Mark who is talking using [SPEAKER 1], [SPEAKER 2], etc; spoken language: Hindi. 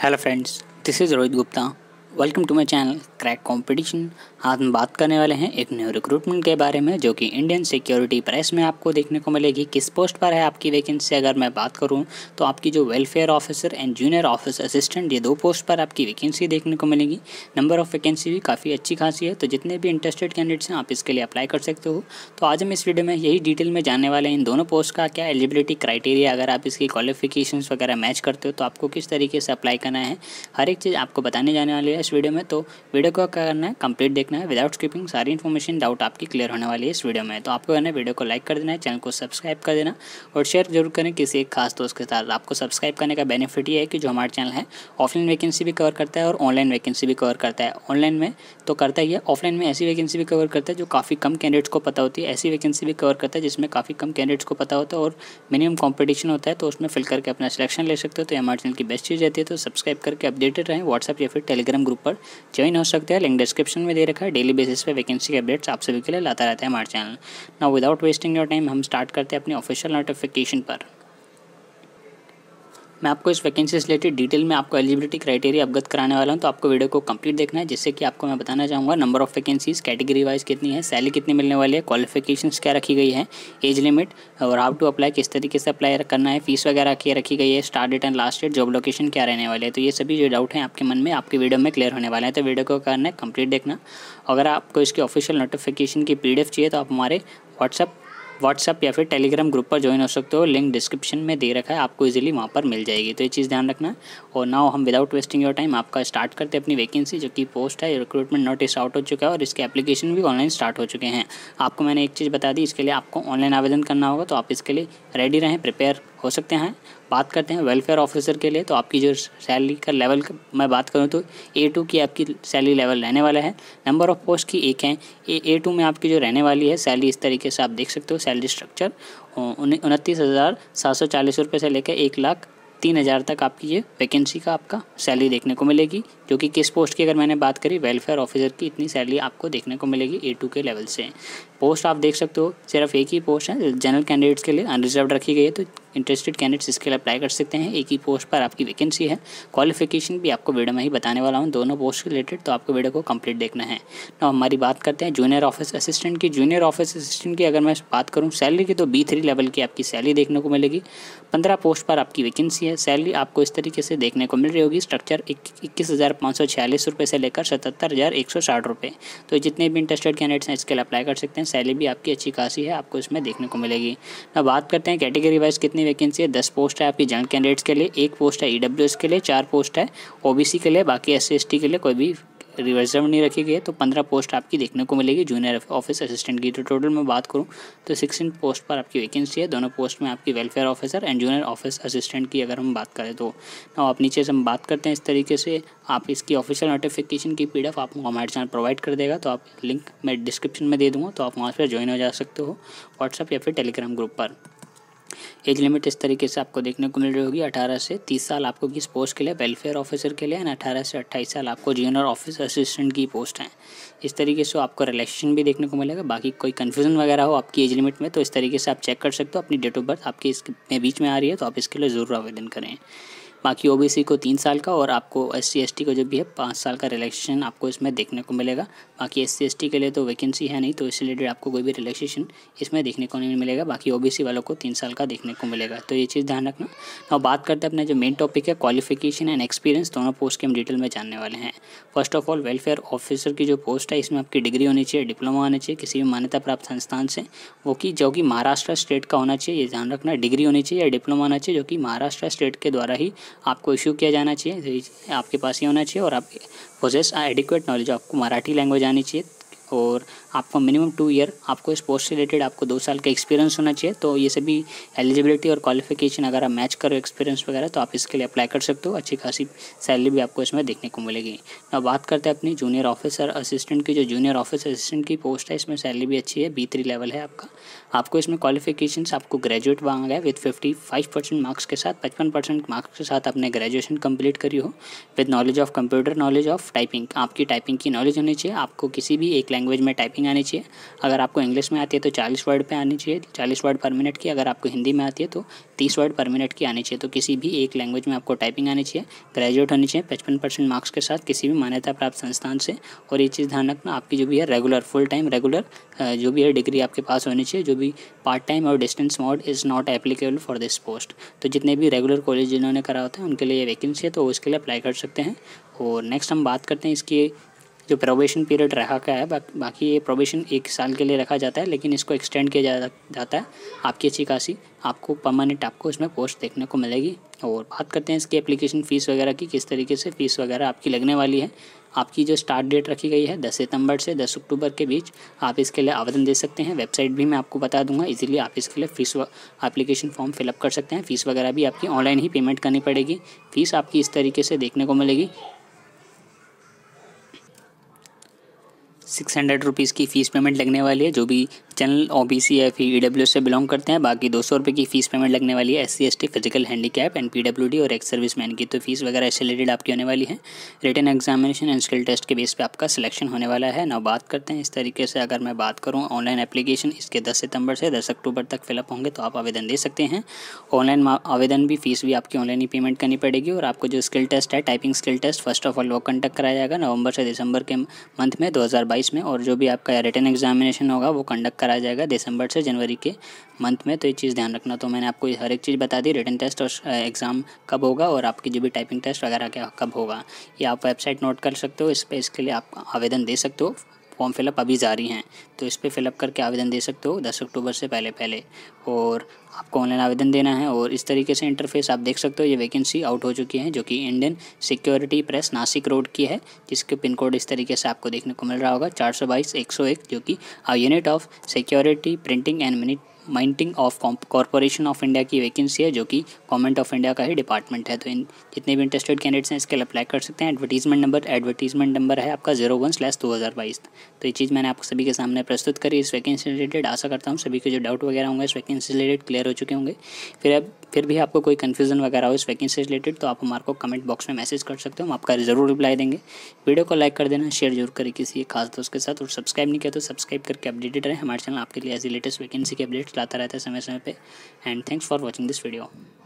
[SPEAKER 1] Hello friends, this is Rohit Gupta. Welcome to my channel crack competition. आज हम बात करने वाले हैं एक न्यू रिक्रूटमेंट के बारे में जो कि इंडियन सिक्योरिटी प्रेस में आपको देखने को मिलेगी। किस पोस्ट पर है आपकी वैकेंसी अगर मैं बात करूं तो आपकी जो welfare officer and junior office assistant, ये दो पोस्ट पर आपकी वैकेंसी देखने को मिलेगी। नंबर ऑफ वैकेंसी भी काफ़ी अच्छी खासी है, तो जितने भी इंटरेस्टेड कैंडिडेट्स हैं आप इसके लिए अप्लाई कर सकते हो। तो आज हम इस वीडियो में यही डिटेल में जानने वाले हैं इन दोनों पोस्ट का क्या एलिजिबिलिटी क्राइटेरिया, अगर आप इसकी क्वालिफिकेशंस वगैरह मैच करते हो तो आपको किस तरीके से अप्लाई करना है, हर एक चीज़ आपको बताने जाने वाली है इस वीडियो में। तो वीडियो को क्या करना है, कंप्लीट देखना है विदाउट स्किपिंग। सारी इन्फॉर्मेशन डाउट आपकी क्लियर होने वाली है इस वीडियो में। तो आपको करना है वीडियो को लाइक कर देना है, चैनल को सब्सक्राइब कर देना और शेयर जरूर करें किसी एक खास दोस्त के साथ। आपको सब्सक्राइब करने का बेनिफिट ये है कि जो हमारा चैनल है ऑफलाइन वैकेंसी भी कवर करता है और ऑनलाइन वैकेंसी भी कवर करता है। ऑनलाइन में तो करता ही है, ऑफलाइन में ऐसी वैकेंसी भी कवर करता है जो काफ़ी कम कैंडिडेट्स को पता होती है, ऐसी वैकेंसी भी कवर करता है जिसमें काफ़ी कम कैंडिडेट्स को पता होता है और मिनिमम कॉम्पिटिशन होता है, तो उसमें फिल करके अपना सिलेक्शन ले सकते हो। तो हमारे चैनल की बेस्ट चीज़ रहती है, तो सब्सक्राइब करके अपडेटेड रहें। व्हाट्सएप या फिर टेलीग्राम ग्रुप पर ज्वाइन हो सकते हैं, लिंक डिस्क्रिप्शन में दे रखा है। डेली बेसिस पे वैकेंसी के अपडेट्स आप सभी के लिए लाता रहता है हमारा channel. Now without wasting your time हम स्टार्ट करते हैं अपनी ऑफिशियल नोटिफिकेशन पर। मैं आपको इस वैकेंसी से रिलेटेड डिटेल में आपको एलिजिबिलिटी क्राइटेरिया अवगत कराने वाला हूं, तो आपको वीडियो को कंप्लीट देखना है, जिससे कि आपको मैं बताना चाहूँगा number of vacancies, category wise कितनी है, सैलरी कितनी मिलने वाली है, क्वालिफिकेशंस क्या रखी गई है, एज लिमिट और हाउ टू अप्लाई, किस तरीके से अप्लाई करना है, फीस वगैरह क्या रखी गई है, start date and last date, job location क्या रहने वाले हैं। तो ये सभी जो डाउट हैं आपके मन में आपकी वीडियो में क्लियर होने वाले हैं, तो वीडियो को करना है कंप्लीट देखना। अगर आपको इसकी ऑफिशियल नोटिफिकेशन की PDF चाहिए तो आप हमारे व्हाट्सअप या फिर टेलीग्राम ग्रुप पर ज्वाइन हो सकते हो, लिंक डिस्क्रिप्शन में दे रखा है, आपको इजीली वहाँ पर मिल जाएगी। तो ये चीज़ ध्यान रखना है। और नाउ हम विदाउट वेस्टिंग योर टाइम आपका स्टार्ट करते हैं अपनी वैकेंसी, जो कि पोस्ट है। रिक्रूटमेंट नोटिस आउट हो चुका है और इसके एप्लीकेशन भी ऑनलाइन स्टार्ट हो चुके हैं। आपको मैंने एक चीज़ बता दी, इसके लिए आपको ऑनलाइन आवेदन करना होगा, तो आप इसके लिए रेडी रहें, प्रिपेयर हो सकते हैं। बात करते हैं वेलफेयर ऑफिसर के लिए, तो आपकी जो सैलरी का लेवल मैं बात करूं तो A2 की आपकी सैलरी लेवल रहने वाला है। नंबर ऑफ पोस्ट की एक है। A2 में आपकी जो रहने वाली है सैलरी इस तरीके से आप देख सकते हो। सैलरी स्ट्रक्चर 29,740 रुपये से लेकर 1,03,000 तक आपकी ये वैकेंसी का आपका सैलरी देखने को मिलेगी, जो कि किस पोस्ट की अगर मैंने बात करी वेलफेयर ऑफिसर की, इतनी सैलरी आपको देखने को मिलेगी A2 के लेवल से। पोस्ट आप देख सकते हो, सिर्फ एक ही पोस्ट है, जनरल कैंडिडेट्स के लिए अनरिजर्व रखी गई है, तो इंटरेस्टेड कैंडिडेट्स इसके लिए अप्लाई कर सकते हैं। एक ही पोस्ट पर आपकी वैकेंसी है। क्वालिफिकेशन भी आपको वीडियो में ही बताने वाला हूँ दोनों पोस्ट के रिलेटेड, तो आपको वीडियो को कंप्लीट देखना है। तो हमारी बात करते हैं जूनियर ऑफिस असिस्टेंट की। जूनियर ऑफिस असिस्टेंट की अगर मैं बात करूँ सैलरी की, तो B3 लेवल की आपकी सैलरी देखने को मिलेगी। 15 पोस्ट पर आपकी वैकेंसी है। सैलरी आपको इस तरीके से देखने को मिल रही होगी। स्ट्रक्चर 21,546 रुपये से लेकर 77,160 रुपये। तो जितने भी इंटरेस्टेड कैंडिडेट्स हैं इसके लिए अप्लाई कर सकते हैं। सैलरी भी आपकी अच्छी खासी है, आपको इसमें देखने को मिलेगी। अब बात करते हैं कैटेगरी वाइज कितनी वैकेंसी है। 10 पोस्ट है आपकी जनरल कैंडिडेट्स के लिए, 1 पोस्ट है EWS के लिए, 4 पोस्ट है OBC के लिए, बाकी SC/ST के लिए कोई भी रिजर्व नहीं रखी गई है। तो 15 पोस्ट आपकी देखने को मिलेगी जूनियर ऑफिस असिस्टेंट की। तो टोटल में बात करूं तो 16 पोस्ट पर आपकी वैकेंसी है। दोनों पोस्ट में आपकी welfare officer and junior office assistant की अगर हम बात करें तो आप नीचे से हम बात करते हैं इस तरीके से। आप इसकी ऑफिशियल नोटिफिकेशन की PDF आपको हमारे चैनल प्रोवाइड कर देगा, तो आप लिंक मैं डिस्क्रिप्शन में दे दूँगा, तो आप वहाँ पर ज्वाइन हो जा सकते हो व्हाट्सअप या फिर टेलीग्राम ग्रुप पर। एज लिमिट इस तरीके से आपको देखने को मिल रही होगी। 18 से 30 साल आपको किस पोस्ट के लिए, वेलफेयर ऑफिसर के लिए, एंड 18 से 28 साल आपको जूनियर ऑफिस असिस्टेंट की पोस्ट हैं। इस तरीके से आपको रिलैक्सेशन भी देखने को मिलेगा। बाकी कोई कन्फ्यूजन वगैरह हो आपकी एज लिमिट में तो इस तरीके से आप चेक कर सकते हो। अपनी डेट ऑफ बर्थ आपकी इसके बीच में आ रही है तो आप इसके लिए ज़रूर आवेदन करें। बाकी OBC को 3 साल का और आपको SC/ST को जो भी है 5 साल का रिलैक्सेशन आपको इसमें देखने को मिलेगा। बाकी SC/ST के लिए तो वैकेंसी है नहीं, तो इससे रिलेटेड आपको कोई भी रिलैक्सेशन इसमें देखने को नहीं मिलेगा। बाकी OBC वालों को 3 साल का देखने को मिलेगा, तो ये चीज़ ध्यान रखना। अब बात करते हैं अपने जो मेन टॉपिक है क्वालिफिकेशन एंड एक्सपीरियंस, दोनों पोस्ट के हम डिटेल में जानने वाले हैं। First of all welfare officer की जो पोस्ट है इसमें आपकी डिग्री होनी चाहिए, डिप्लोमा होना चाहिए किसी भी मान्यता प्राप्त संस्थान से, वो कि जो कि महाराष्ट्र स्टेट का होना चाहिए, ये ध्यान रखना। डिग्री होनी चाहिए या डिप्लोमा होना चाहिए जो कि महाराष्ट्र स्टेट के द्वारा ही आपको इशू किया जाना चाहिए, आपके पास ही होना चाहिए। और आप पोजेस एडिक्वेट नॉलेज, आपको मराठी लैंग्वेज आनी चाहिए और आपको मिनिमम 2 ईयर आपको इस पोस्ट से रिलेटेड आपको 2 साल का एक्सपीरियंस होना चाहिए। तो ये सभी एलिजिबिलिटी और क्वालिफिकेशन अगर आप मैच करो एक्सपीरियंस वगैरह तो आप इसके लिए अप्लाई कर सकते हो। अच्छी खासी सैलरी भी आपको इसमें देखने को मिलेगी। अब बात करते हैं अपनी जूनियर ऑफिसर असिस्टेंट की। जो जूनियर ऑफिसर असिस्टेंट की पोस्ट है इसमें सैलरी भी अच्छी है, B3 लेवल है आपका। आपको इसमें क्वालिफिकेशंस आपको ग्रेजुएट मांगा है विद 55% मार्क्स के साथ, 55% मार्क्स के साथ आपने ग्रेजुएशन कंप्लीट करी हो with knowledge of computer, knowledge of typing. आपकी टाइपिंग की नॉलेज होनी चाहिए। आपको किसी भी एक लैंग्वेज में टाइपिंग आनी चाहिए। अगर आपको इंग्लिश में आती है तो 40 वर्ड पे आनी चाहिए, 40 वर्ड पर मिनट की। अगर आपको हिंदी में आती है तो 30 वर्ड पर मिनट की आनी चाहिए। तो किसी भी एक लैंग्वेज में आपको टाइपिंग आनी चाहिए, ग्रेजुएट होनी चाहिए 55% मार्क्स के साथ किसी भी मान्यता प्राप्त संस्थान से। और ये चीज़ ध्यान रखना, आपकी जो भी है रेगुलर फुल टाइम रेगुलर जो भी है डिग्री आपके पास होनी चाहिए। जो भी पार्ट टाइम और distance mode is not applicable for this post. तो जितने भी रेगुलर कॉलेज जिन्होंने करा होता है उनके लिए ये वैकेंसी है, तो उसके लिए अप्लाई कर सकते हैं। और नेक्स्ट हम बात करते हैं इसकी जो प्रोबेशन पीरियड रखा क्या है। बाकी ये प्रोबेशन 1 साल के लिए रखा जाता है, लेकिन इसको एक्सटेंड किया जाता है। आपकी अच्छी खासी आपको परमानेंट आपको इसमें पोस्ट देखने को मिलेगी। और बात करते हैं इसकी एप्लीकेशन फ़ीस वगैरह की, किस तरीके से फ़ीस वगैरह आपकी लगने वाली है। आपकी जो स्टार्ट डेट रखी गई है 10 सितंबर से 10 अक्टूबर के बीच आप इसके लिए आवेदन दे सकते हैं। वेबसाइट भी मैं आपको बता दूंगा, इजीली आप इसके लिए फ़ीस एप्लीकेशन फॉर्म फिलअप कर सकते हैं। फ़ीस वगैरह भी आपकी ऑनलाइन ही पेमेंट करनी पड़ेगी। फ़ीस आपकी इस तरीके से देखने को मिलेगी, 600 रुपीज़ की फ़ीस पेमेंट लगने वाली है जो भी जनरल OBC या फिर EWS से बिलोंग करते हैं। बाकी 200 रुपये की फ़ीस पेमेंट लगने वाली है SC ST physical handicap and PWD और एक्स सर्विसमैन की। तो फीस वगैरह इससे रिलेटेड आपकी होने वाली है। Written examination and skill test के बेस पे आपका सिलेक्शन होने वाला है। ना बात करते हैं इस तरीके से, अगर मैं बात करूँ ऑनलाइन एप्लीकेशन इसके 10 सितंबर से 10 अक्टूबर तक फिलअप होंगे, तो आप आवेदन दे सकते हैं। ऑनलाइन आवेदन भी फ़ीस भी आपकी ऑनलाइन ही पेमेंट करनी पड़ेगी। और आपको जो स्किल टेस्ट है typing skill test first of all वो कंडक्ट कराया जाएगा नवंबर से दिसंबर के मंथ में 2022 में। और जो भी आपका रिटन एग्जामिनेशन होगा वो कंडक्ट कराया जाएगा दिसंबर से जनवरी के मंथ में। तो ये चीज़ ध्यान रखना। तो मैंने आपको हर एक चीज़ बता दी, रिटन टेस्ट और एग्ज़ाम कब होगा और आपकी जो भी टाइपिंग टेस्ट वगैरह क्या कब होगा, ये आप वेबसाइट नोट कर सकते हो। इस पर इसके लिए आप आवेदन दे सकते हो। फॉर्म फिलअप अभी जारी हैं, तो इस पर फिलअप करके आवेदन दे सकते हो 10 अक्टूबर से पहले और आपको ऑनलाइन आवेदन देना है। और इस तरीके से इंटरफेस आप देख सकते हो। ये वैकेंसी आउट हो चुकी है जो कि Indian security press Nasik road की है, जिसके पिन कोड इस तरीके से आपको देखने को मिल रहा होगा 422-101, जो कि unit of security printing and minting of corporation of India की वैकेंसी है, जो कि गवर्नमेंट ऑफ इंडिया का ही डिपार्टमेंट है। तो इन जितने भी इंटरेस्टेड कैंडिडेट्स हैं इसके लिए अप्लाई कर सकते हैं। एडवर्टीजमेंट नंबर है आपका 01/2022। तो ये चीज़ मैंने आपको सभी के सामने प्रस्तुत करी इस वैकेंसी से रिलेटेड। आशा करता हूँ सभी के जो डाउट वगैरह होंगे इस वैकेंसी से रिलेटेड क्लियर हो चुके होंगे। फिर भी आपको कोई कन्फ्यूजन वगैरह हो इस वैकेंसी से रिलेटेड तो आप हमारे को कमेंट बॉक्स में मैसेज कर सकते हो, हम आपका ज़रूर रिप्लाई देंगे। वीडियो को लाइक कर देना, शेयर जरूर करें किसी खास दोस्त के साथ, और सब्सक्राइब नहीं किया तो सब्सक्राइब करके अपडेटेड रहे। हमारे चैनल आपके लिए ऐसी लेटेस्ट वैकेंसी के अपडेट्स लाता रहता है समय समय पे। And thanks for watching this video.